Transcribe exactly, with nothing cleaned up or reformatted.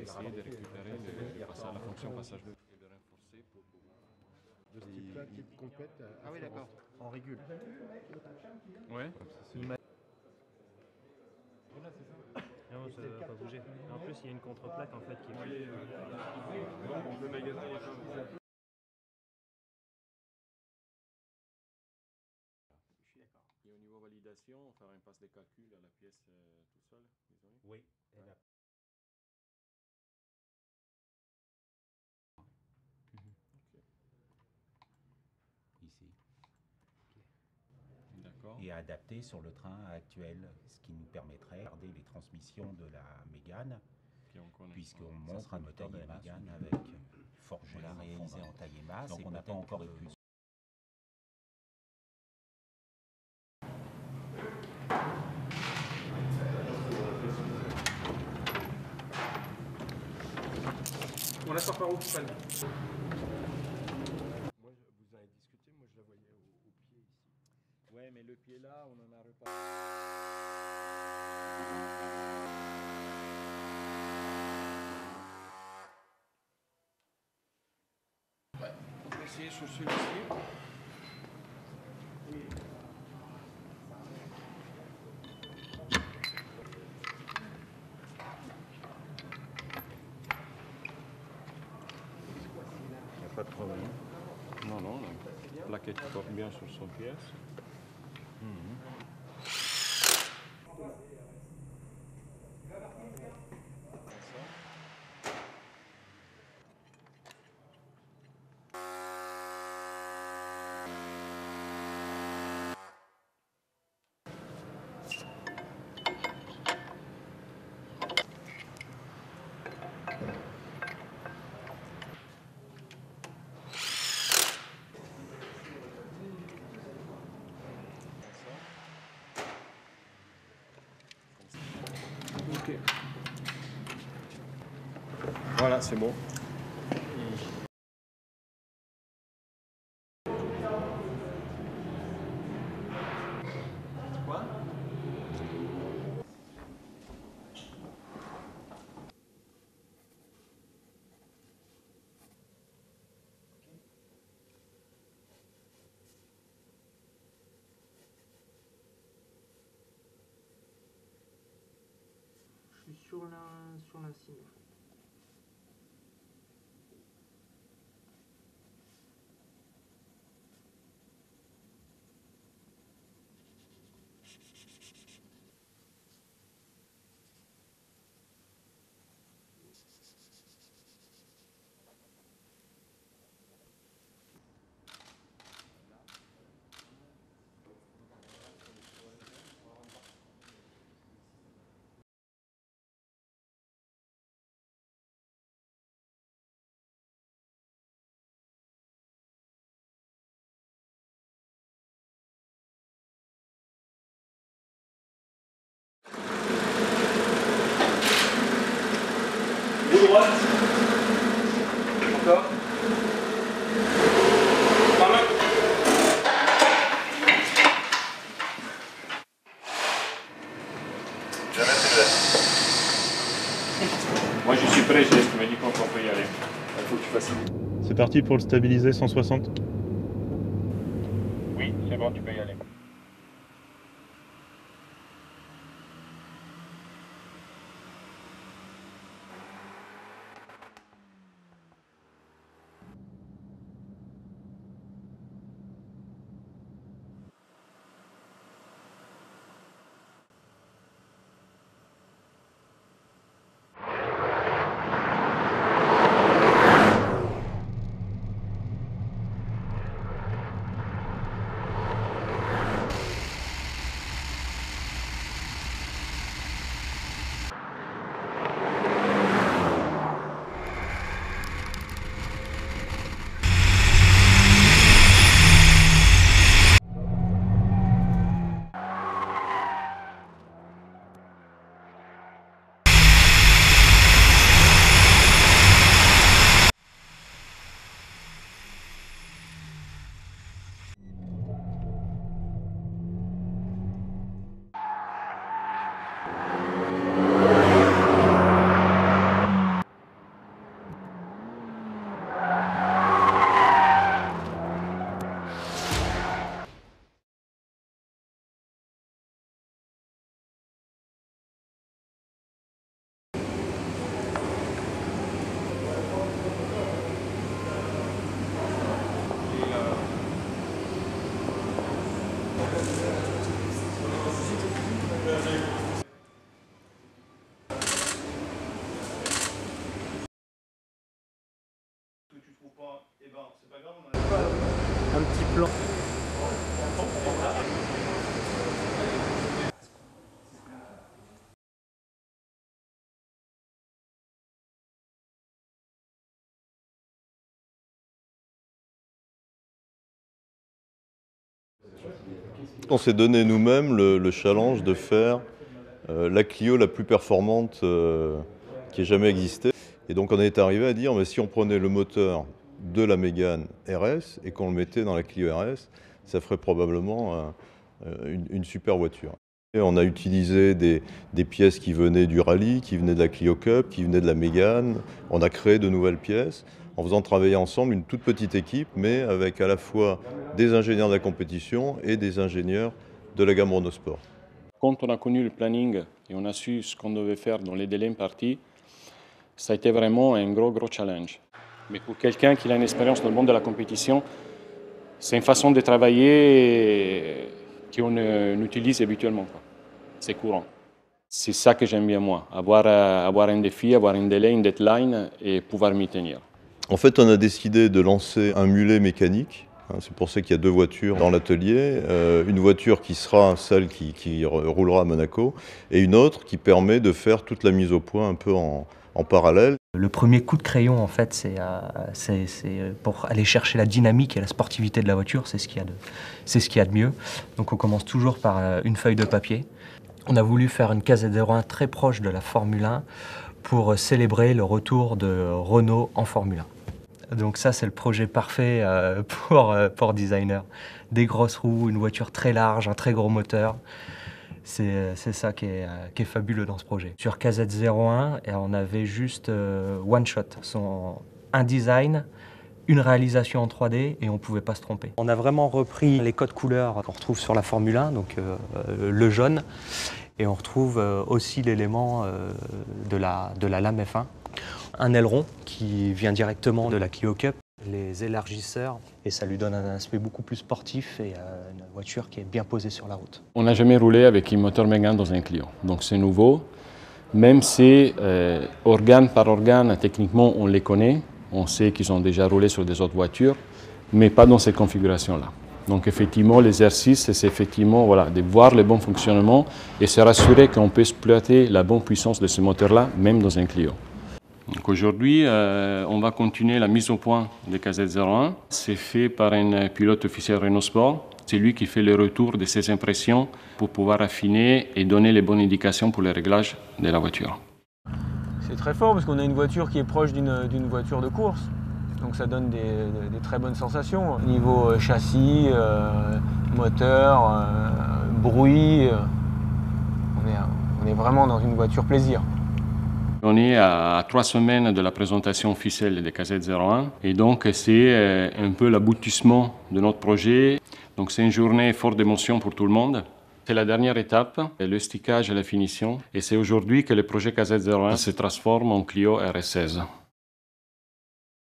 essayer de récupérer le, le passage, la fonction passage de et de renforcer pour pouvoir. De ce type-là, type complète. Ah oui, d'accord. En régule. Ouais. Voilà, c'est ça. Non, ça va pas bouger. En plus, il y a une contre-plaque en fait qui est. Donc le magasin est pas. Je suis d'accord. Et au niveau validation, on fera un passe de calcul à la pièce euh, tout seul, désolé. Oui. Ouais. La... Okay. Ici. D'accord. Et adapté sur le train actuel, ce qui nous permettrait de garder les transmissions de la Mégane, puisqu'on montre un moteur de la Mégane avec forgé, on l'a réalisé en taille et masse, donc on n'a pas encore pu. On la sort par où, Stéphane? Moi, vous en avez discuté, moi je la voyais au, au pied ici. Ouais, mais le pied là, on en a reparlé. Ouais, on peut essayer sur celui-ci. Pas de problème. Non, non, la plaquette porte bien sur son pièce. Mmh. Ok. Voilà, c'est bon. Quoi? Je suis sur la sur l'insigne en fait. Roue droite. Encore. Par là. Moi je suis prêt, je me dis qu'on peut y aller. Il faut que tu fasses ça. C'est parti pour le stabiliser cent soixante. Oui, c'est bon, tu peux y aller. plan. On s'est donné nous-mêmes le, le challenge de faire euh, la Clio la plus performante euh, qui ait jamais existé. Et donc on est arrivé à dire, mais si on prenait le moteur de la Mégane R S et qu'on le mettait dans la Clio R S, ça ferait probablement euh, une, une super voiture. Et on a utilisé des, des pièces qui venaient du rallye, qui venaient de la Clio Cup, qui venaient de la Mégane. On a créé de nouvelles pièces en faisant travailler ensemble une toute petite équipe, mais avec à la fois des ingénieurs de la compétition et des ingénieurs de la gamme Renault Sport. Quand on a connu le planning et on a su ce qu'on devait faire dans les délais impartis, ça a été vraiment un gros, gros challenge. Mais pour quelqu'un qui a une expérience dans le monde de la compétition, c'est une façon de travailler qu'on utilise habituellement. C'est courant. C'est ça que j'aime bien moi, avoir, avoir un défi, avoir un délai, une deadline et pouvoir m'y tenir. En fait, on a décidé de lancer un mulet mécanique. C'est pour ça qu'il y a deux voitures dans l'atelier. Euh, une voiture qui sera celle qui, qui roulera à Monaco et une autre qui permet de faire toute la mise au point un peu en, en parallèle. Le premier coup de crayon, en fait, c'est euh, pour aller chercher la dynamique et la sportivité de la voiture. C'est ce qu'il y a de, c'est ce qu'il y a de mieux. Donc on commence toujours par euh, une feuille de papier. On a voulu faire une K Z zéro un très proche de la Formule un pour célébrer le retour de Renault en Formule un. Donc ça, c'est le projet parfait euh, pour, euh, pour designer. Des grosses roues, une voiture très large, un très gros moteur. C'est ça qui est, euh, qui est fabuleux dans ce projet. Sur K Z zéro un, on avait juste euh, one shot, son, un design, une réalisation en trois D et on ne pouvait pas se tromper. On a vraiment repris les codes couleurs qu'on retrouve sur la Formule un, donc euh, le jaune, et on retrouve euh, aussi l'élément euh, de, la, de la lame F un. Un aileron qui vient directement de la Clio Cup, les élargisseurs, et ça lui donne un aspect beaucoup plus sportif et euh, une voiture qui est bien posée sur la route. On n'a jamais roulé avec un moteur Mégane dans un Clio, donc c'est nouveau. Même si, euh, organe par organe, techniquement on les connaît, on sait qu'ils ont déjà roulé sur des autres voitures, mais pas dans cette configuration-là. Donc effectivement, l'exercice, c'est effectivement voilà, de voir le bon fonctionnement et se rassurer qu'on peut exploiter la bonne puissance de ce moteur-là, même dans un Clio. Aujourd'hui, euh, on va continuer la mise au point de K Z zéro un. C'est fait par un pilote officiel Renault Sport. C'est lui qui fait le retour de ses impressions pour pouvoir affiner et donner les bonnes indications pour le réglage de la voiture. C'est très fort parce qu'on a une voiture qui est proche d'une voiture de course. Donc ça donne des, des, des très bonnes sensations. Niveau euh, châssis, euh, moteur, euh, bruit, euh, on, est, on est vraiment dans une voiture plaisir. On est à trois semaines de la présentation officielle de K Z zéro un et donc c'est un peu l'aboutissement de notre projet. Donc c'est une journée forte d'émotion pour tout le monde. C'est la dernière étape, le stickage et la finition. Et c'est aujourd'hui que le projet K Z zéro un se transforme en Clio R S seize.